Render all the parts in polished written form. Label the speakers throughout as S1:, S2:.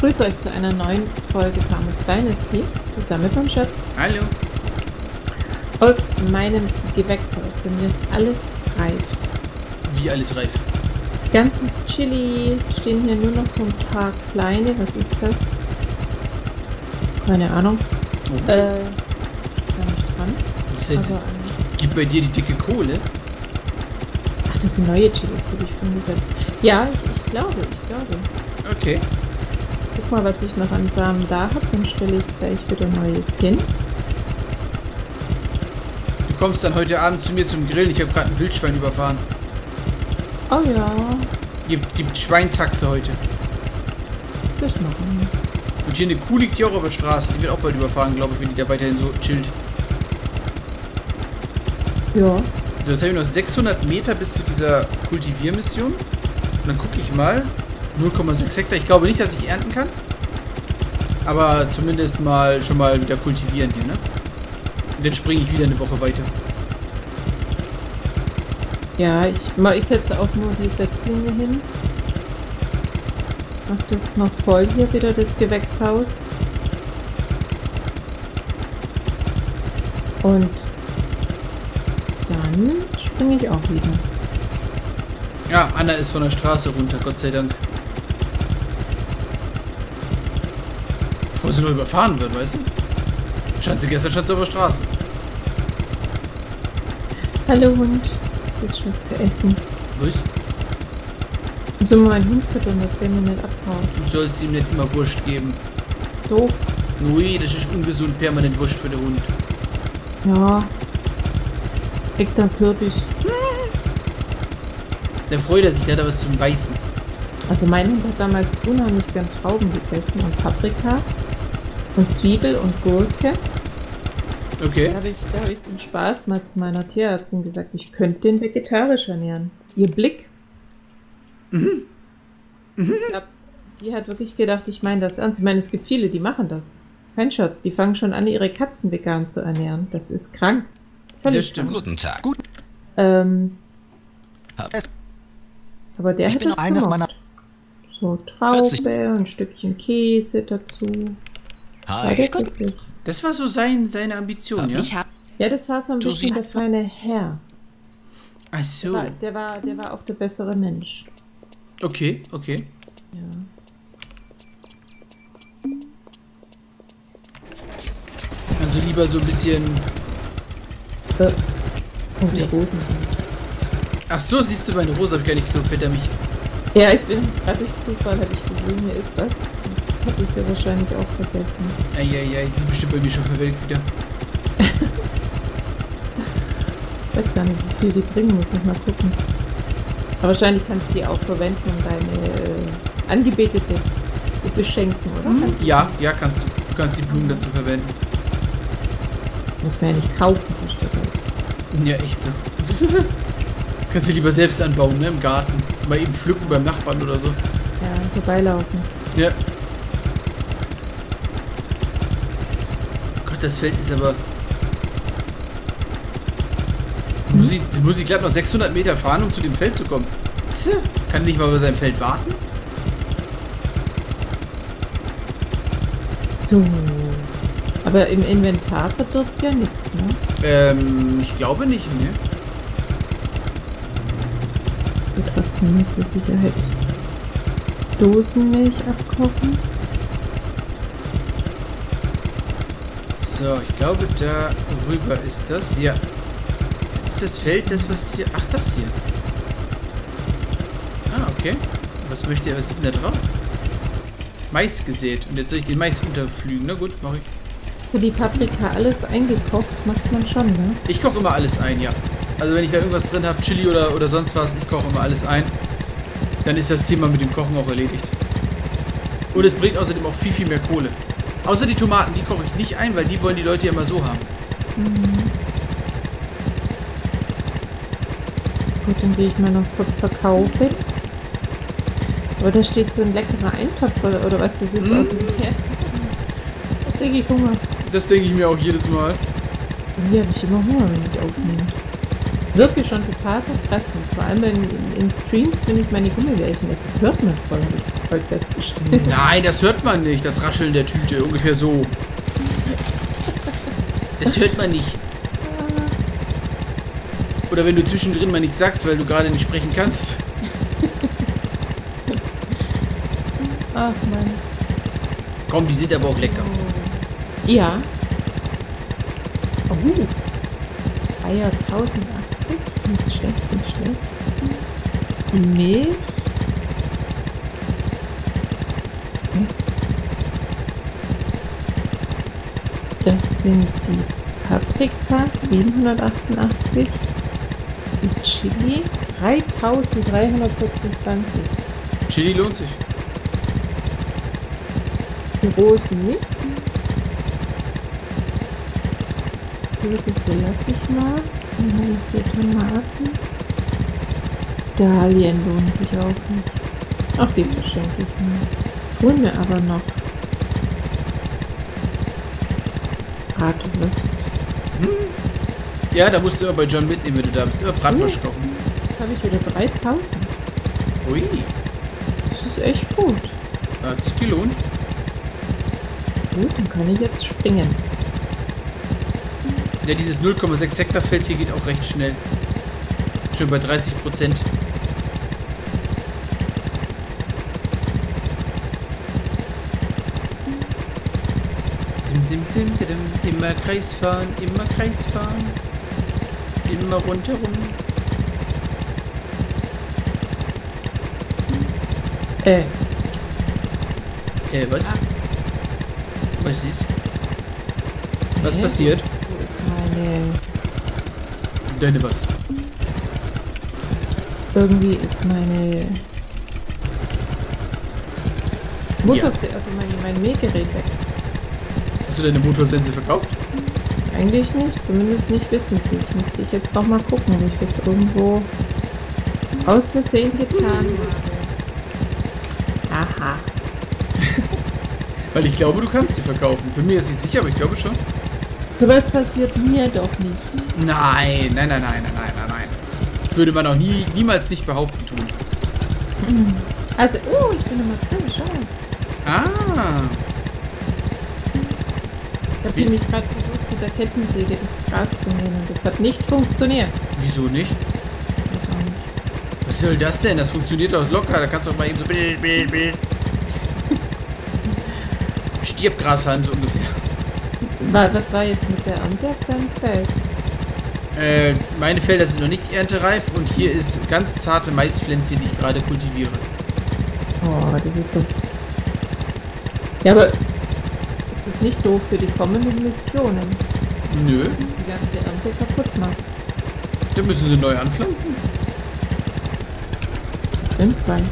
S1: Grüße euch zu einer neuen Folge Farmers Dynasty, zusammen mit meinem Schatz.
S2: Hallo.
S1: Aus meinem Gewächshaus. Bei mir ist alles reif.
S2: Wie alles reif?
S1: Die ganzen Chili stehen hier nur noch so ein paar kleine. Was ist das? Keine Ahnung.
S2: Oh.
S1: Gar nicht dran.
S2: Das heißt,
S1: Aber,
S2: es gibt bei dir die dicke Kohle?
S1: ach, das sind neue Chilis, die habe ich schon gesetzt. Ja, ich glaube.
S2: Okay.
S1: Guck mal, was ich noch an Samen da habe, dann stelle ich gleich wieder Neues hin.
S2: Du kommst dann heute Abend zu mir zum Grillen. Ich habe gerade ein Wildschwein überfahren.
S1: Oh ja,
S2: Gibt Schweinshaxe heute.
S1: das machen wir.
S2: Und hier eine Kuh liegt hier auch auf der Straße. Die wird auch bald überfahren, glaube ich, wenn die da weiterhin so chillt.
S1: Ja.
S2: So, jetzt habe ich noch 600 Meter bis zu dieser Kultiviermission. Und dann gucke ich mal. 0,6 Hektar. Ich glaube nicht, dass ich ernten kann. Aber zumindest mal schon mal wieder kultivieren hier, ne? Und dann springe ich wieder eine Woche weiter.
S1: Ja, ich setze auch nur die Setzlinge hin. Mach das noch voll hier wieder, das Gewächshaus. Und dann springe ich auch wieder.
S2: Ja, Anna ist von der Straße runter, Gott sei Dank. Bevor sie nur überfahren wird, weißt du? Gestern stand sie auf der Straße.
S1: Hallo Hund, willst du was zu essen?
S2: Was?
S1: So mal einen Hund füttern, dass der mir nicht abhaut.
S2: Du sollst ihm nicht immer Wurst geben.
S1: So,
S2: Nui, das ist ungesund, permanent Wurst für den Hund.
S1: ja. Kriegt dann Kürbis.
S2: Dann freut er sich, der hat da was zum Beißen.
S1: Also mein Hund hat damals unheimlich gern Trauben gegessen und Paprika und Zwiebel und Gurke.
S2: Okay.
S1: Da habe ich den Spaß mal zu meiner Tierärztin gesagt, ich könnte den vegetarisch ernähren. Ihr Blick? Ich glaub, die hat wirklich gedacht, ich meine das ernst. Ich meine, es gibt viele, die machen das. Kein Scherz, die fangen schon an, ihre Katzen vegan zu ernähren. Das ist krank. Völlig
S2: Das stimmt.
S1: krank.
S3: Guten Tag. Gut.
S1: Aber der
S3: Ich
S1: hat
S3: bin
S1: das
S3: eines
S1: gemocht.
S3: meiner.
S1: So Traube, ein Stückchen Käse dazu. War
S3: Hi.
S1: der wirklich?
S2: Das war so seine Ambition, ja?
S3: Ich hab.
S1: Ja, das war so ein
S3: Du
S1: bisschen der
S3: siehst-
S1: feine Herr.
S2: Ach so.
S1: Der war auch der bessere Mensch.
S2: Okay.
S1: Ja.
S2: Also lieber so ein bisschen...
S1: Und die Rosen sind.
S2: Ach so, siehst du, meine Rose habe ich gar nicht geguckt, fällt er mich.
S1: Ja, ich bin gerade durch Zufall, habe ich gesehen, hier ist was. Hätte ich es ja wahrscheinlich auch vergessen.
S2: Eieiei, die sind bestimmt bei mir schon verwelkt wieder.
S1: Ich weiß gar nicht, wie viel die bringen, muss ich mal gucken. Aber wahrscheinlich kannst du die auch verwenden, um deine Angebetete zu beschenken, oder?
S2: Ja, kannst du. Du kannst die Blumen dazu verwenden.
S1: Muss man ja nicht kaufen, versteht ihr?
S2: Ja, echt so. Kannst du lieber selbst anbauen, ne, im Garten. Mal eben pflücken beim Nachbarn oder so.
S1: Ja, vorbeilaufen.
S2: Ja. Gott, das Feld ist aber... Muss ich glatt noch 600 Meter fahren, um zu dem Feld zu kommen. Tja, kann nicht mal bei seinem Feld warten?
S1: So. Aber im Inventar verdirbt ja nichts, ne?
S2: Ich glaube nicht, ne?
S1: Und trotzdem nur zur Sicherheit Dosenmilch abkochen.
S2: So, ich glaube, da rüber ist das. Ja. Ist das Feld das, was hier... Ach, das hier. Ah, okay. Was ist denn da drauf? Mais gesät. Und jetzt soll ich den Mais unterpflügen. Na gut, mache ich.
S1: So, die Paprika alles eingekocht, macht man schon, ne?
S2: Ich koche immer alles ein, ja. Also wenn ich da irgendwas drin habe, Chili oder sonst was, ich koche immer alles ein. Dann ist das Thema mit dem Kochen auch erledigt. Und es bringt außerdem auch viel mehr Kohle. Außer die Tomaten, die koche ich nicht ein, weil die wollen die Leute ja immer so haben.
S1: Gut, dann gehe ich mal noch kurz verkaufen. Aber da steht so ein leckerer Eintopf oder was das ist. Aus dem Herd. Da kriege ich Hunger.
S2: Das denke ich mir auch jedes Mal.
S1: Hier habe ich immer Hunger, wenn ich aufnehme. Wirklich schon total verfressen. Vor allem in Streams, wenn ich meine Gummibärchen esse. Das hört man voll. heute festgestellt.
S2: Nein, das hört man nicht, das Rascheln der Tüte. Ungefähr so. Das hört man nicht. Oder wenn du zwischendrin mal nichts sagst, weil du gerade nicht sprechen kannst.
S1: Ach Mann.
S2: Komm, die sind aber auch lecker.
S1: Ja. Oh. Eier 1080. Nicht schlecht, nicht schlecht. Milch. Das sind die Paprika 788. Die Chili 3326.
S2: Chili lohnt sich.
S1: Die Rosen nicht. Kürbisse lasse ich mal. Dann habe ich hier Tomaten. Dahlien lohnen sich auch nicht. Ach, die verschenke ich mal. Holen wir aber noch Bratwurst.
S2: Ja, da musst du immer bei John mitnehmen, wenn du da bist. Immer Bratwurst kochen.
S1: Jetzt habe ich wieder 3000.
S2: Ui,
S1: Das ist echt gut.
S2: hat sich gelohnt.
S1: Gut, dann kann ich jetzt springen.
S2: Ja, dieses 0,6 Hektar Feld hier geht auch recht schnell. Schon bei 30%. Immer Kreis fahren, immer Kreis fahren. Immer rundherum. Was?
S1: Ah.
S2: Was ist? Was
S1: Hä?
S2: passiert?
S1: Wo ist meine...
S2: Deine was?
S1: Irgendwie ist meine... Motorse also mein Mähgerät weg.
S2: Hast du deine Motorsense verkauft?
S1: Eigentlich nicht, zumindest nicht wissentlich. Müsste ich jetzt noch mal gucken, ob ich das irgendwo aus Versehen getan habe. Aha.
S2: Weil ich glaube, du kannst sie verkaufen. Bin mir jetzt nicht sicher, aber ich glaube schon.
S1: Sowas passiert mir doch nicht.
S2: Nein. Würde man auch niemals nicht behaupten tun.
S1: Also, ich bin immer drin, schau.
S2: Ah.
S1: Ich habe nämlich gerade versucht, mit der Kettensäge das Gras zu nehmen und das hat nicht funktioniert.
S2: Wieso nicht?
S1: Weiß auch nicht.
S2: Was soll das denn? Das funktioniert doch locker. Da kannst du auch mal eben so Stirbgrashand so ungefähr.
S1: Was war jetzt mit der Ernte auf deinem Feld?
S2: Meine Felder sind noch nicht erntereif und hier ist ganz zarte Maispflänzchen, die ich gerade kultiviere.
S1: Oh, das ist doch... Ja, aber ist das nicht doof für die kommenden Missionen?
S2: Nö,
S1: Die ganze Ernte kaputt machst.
S2: dann müssen sie neu anpflanzen.
S1: Sinnfrei.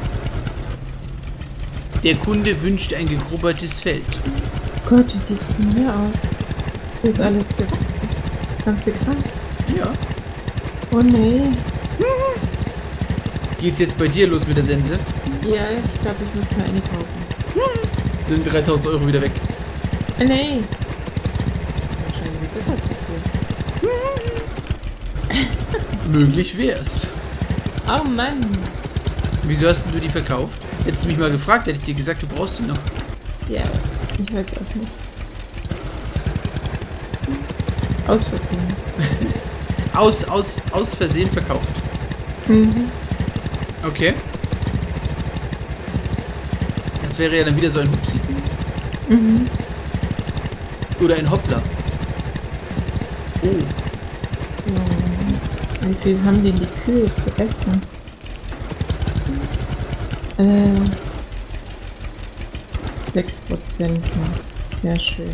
S2: Der Kunde wünscht ein gegrubbertes Feld.
S1: Gott, wie sieht's denn hier aus? Hier ist alles gewachsen. Ganze Gras.
S2: Ja.
S1: Oh nee.
S2: Geht's jetzt bei dir los mit der Sense?
S1: Ja, ich glaube, ich muss mir eine kaufen.
S2: Sind 3000 Euro wieder weg.
S1: Nee. Wahrscheinlich wird das halt zu viel.
S2: Möglich wär's.
S1: Oh Mann.
S2: Wieso hast denn du die verkauft? Hättest du mich mal gefragt, hätte ich dir gesagt, du brauchst sie noch.
S1: Ja, ich weiß auch nicht. Aus Versehen.
S2: Aus Versehen verkauft.
S1: Mhm.
S2: Okay. Das wäre ja dann wieder so ein Hupsi.
S1: Mhm.
S2: Oder ein Hoppler. Oh.
S1: So. Wie viel haben denn die Kühe zu essen? 6% noch. Sehr schön.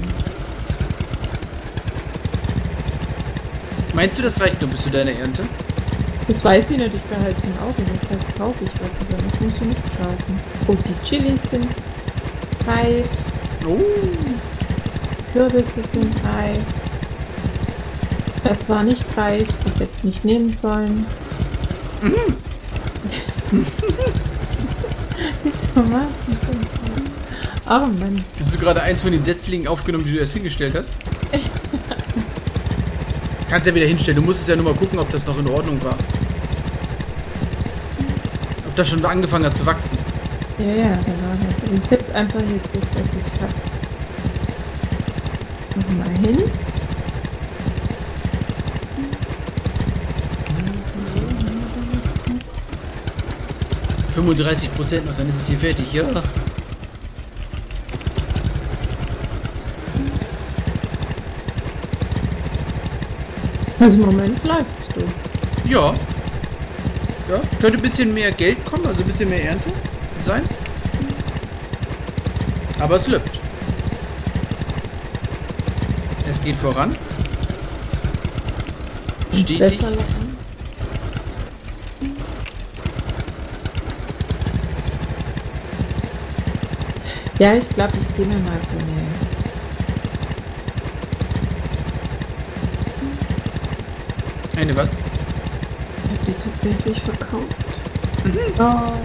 S2: Meinst du, das reicht nur bis zu deiner Ernte?
S1: Das weiß ich nicht, ich behalte es im Auge. Vielleicht kaufe ich was, aber noch musst du nichts kaufen. Und die Chilis sind reif,
S2: Oh.
S1: Kürbisse sind reif. Das war nicht reif, ich hätte es nicht nehmen sollen. Die Tomaten sind reif. Oh Mann.
S2: Hast du gerade eins von den Setzlingen aufgenommen, die du erst hingestellt hast? Kannst ja wieder hinstellen. Du musstest ja nur mal gucken, ob das noch in Ordnung war. Ob das schon angefangen hat zu wachsen.
S1: Ja, ja, da war was. Ich setze einfach jetzt das, was ich habe. Nochmal hin.
S2: 35% noch, dann ist es hier fertig, ja.
S1: Also im Moment läufst du.
S2: Ja. Ja, könnte ein bisschen mehr Geld kommen, also ein bisschen mehr Ernte sein. Aber es läuft. Es geht voran. Stetig.
S1: Ja, ich glaube, ich gehe mir mal so
S2: Eine was?
S1: Ich habe die tatsächlich verkauft. Oh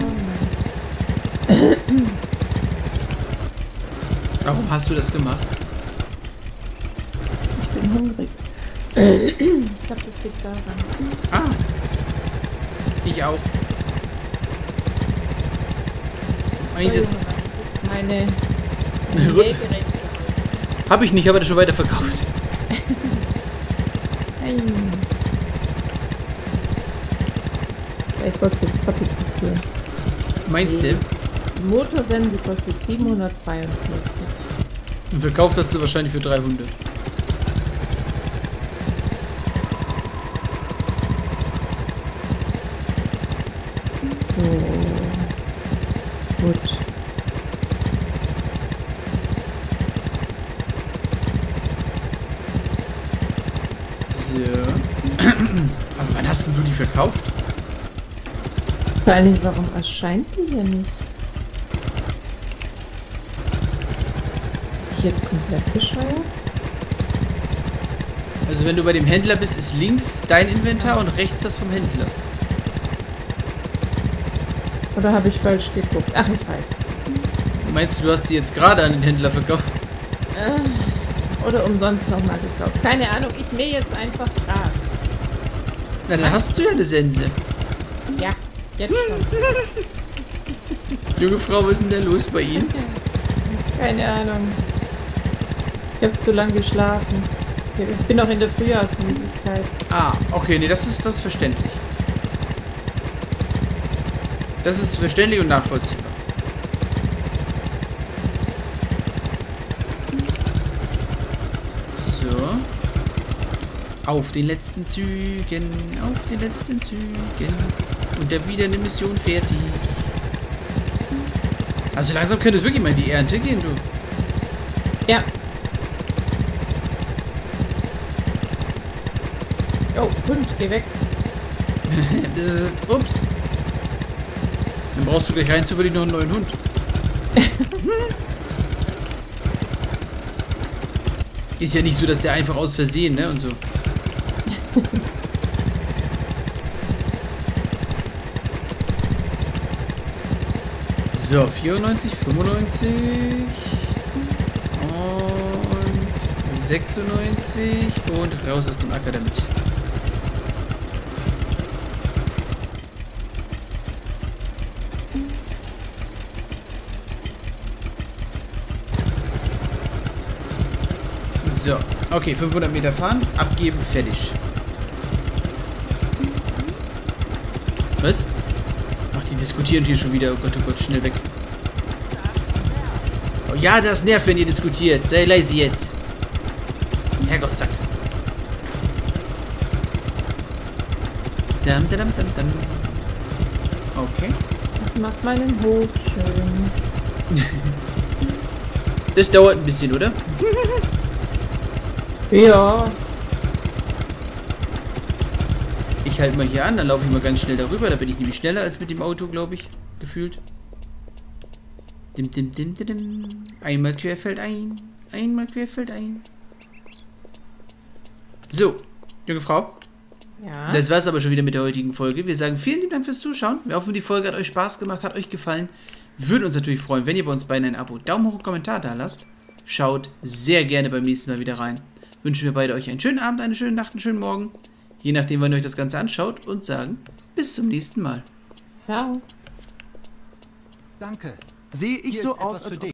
S1: Mann.
S2: Warum hast du das gemacht?
S1: Ich bin hungrig. Ich glaube, das liegt daran.
S2: Ah. Ich auch. Eines
S1: Meine
S2: Nähgeräte habe ich nicht, aber das schon weiter verkauft.
S1: Nein. Vielleicht kostet es doppelt so viel.
S2: Meinst du?
S1: Motorsense kostet 742.
S2: Und verkauft hast du wahrscheinlich für 300.
S1: So. Gut.
S2: So. Aber wann hast denn du die verkauft?
S1: Vor allen Dingen, warum erscheint die hier nicht? Bin ich jetzt komplett bescheuert?
S2: Also wenn du bei dem Händler bist, ist links dein Inventar und rechts das vom Händler.
S1: Oder habe ich falsch geguckt? Ach, ich weiß.
S2: Meinst du, du hast die jetzt gerade an den Händler verkauft?
S1: Oder umsonst nochmal gekauft. Keine Ahnung, ich mähe jetzt einfach Gras.
S2: Na, dann hast du ja eine Sense.
S1: Ja, jetzt schon.
S2: Junge Frau, was ist denn denn los bei Ihnen?
S1: Keine Ahnung. Ich habe zu lange geschlafen. Ich bin noch in der Frühjahrsmüdigkeit.
S2: Ah, okay, nee, das ist verständlich. Das ist verständlich und nachvollziehbar. So. Auf den letzten Zügen, auf den letzten Zügen. Und dann wieder eine Mission fertig. Also langsam könnte es wirklich mal in die Ernte gehen, du.
S1: Ja. Oh, Hund, geh weg.
S2: Das ist, ups. Dann brauchst du gleich rein zufällig noch einen neuen Hund. Ist ja nicht so, dass der einfach aus Versehen, ne, und so. So, 94, 95 und 96 und raus aus dem Acker damit. So, okay, 500 Meter fahren, abgeben, fertig. Was? Ach, die diskutieren hier schon wieder. Oh Gott, schnell weg. Oh ja, das nervt, wenn ihr diskutiert. Sei leise jetzt. Herrgott, zack. Dam, dam, dam, dam. Okay.
S1: Ich mach meinen Hof schön.
S2: Das dauert ein bisschen, oder?
S1: Ja.
S2: Ich halte mal hier an, dann laufe ich mal ganz schnell darüber. Da bin ich nämlich schneller als mit dem Auto, glaube ich. Gefühlt. Dim, dim, dim, dim, dim. Einmal querfeld ein. Einmal querfeld ein. So, junge Frau.
S1: Ja.
S2: Das war's aber schon wieder mit der heutigen Folge. Wir sagen vielen lieben Dank fürs Zuschauen. Wir hoffen, die Folge hat euch Spaß gemacht, hat euch gefallen. Würden uns natürlich freuen, wenn ihr bei uns beiden ein Abo, Daumen hoch und Kommentar da lasst. Schaut sehr gerne beim nächsten Mal wieder rein. Wünschen wir beide euch einen schönen Abend, eine schöne Nacht, einen schönen Morgen. Je nachdem, wann ihr euch das Ganze anschaut. Und sagen bis zum nächsten Mal.
S1: Ciao.
S3: Danke.
S4: Sehe ich
S3: Hier
S4: so
S3: ist
S4: aus,
S3: etwas
S4: als
S3: für
S4: ob...